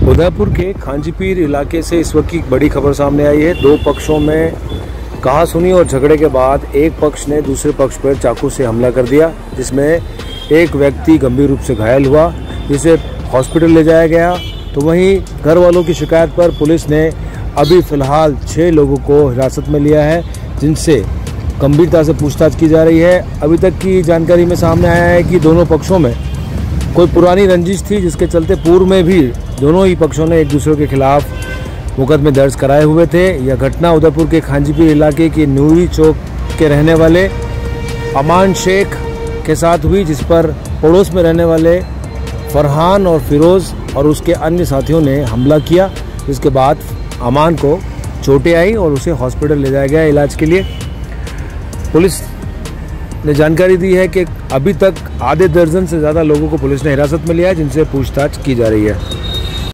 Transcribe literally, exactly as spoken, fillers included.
उदयपुर के खांजीपीर इलाके से इस वक्त की बड़ी खबर सामने आई है। दो पक्षों में कहा सुनी और झगड़े के बाद एक पक्ष ने दूसरे पक्ष पर चाकू से हमला कर दिया, जिसमें एक व्यक्ति गंभीर रूप से घायल हुआ, जिसे हॉस्पिटल ले जाया गया। तो वहीं घर वालों की शिकायत पर पुलिस ने अभी फिलहाल छः लोगों को हिरासत में लिया है, जिनसे गंभीरता से पूछताछ की जा रही है। अभी तक की जानकारी में सामने आया है कि दोनों पक्षों में कोई पुरानी रंजिश थी, जिसके चलते पूर्व में भी दोनों ही पक्षों ने एक दूसरे के खिलाफ मुकदमे दर्ज कराए हुए थे। यह घटना उदयपुर के खांजीपीर इलाके के नूरी चौक के रहने वाले अमान शेख के साथ हुई, जिस पर पड़ोस में रहने वाले फरहान और फिरोज़ और उसके अन्य साथियों ने हमला किया, जिसके बाद अमान को चोटें आई और उसे हॉस्पिटल ले जाया गया इलाज के लिए। पुलिस ने जानकारी दी है कि अभी तक आधे दर्जन से ज़्यादा लोगों को पुलिस ने हिरासत में लिया है, जिनसे पूछताछ की जा रही है।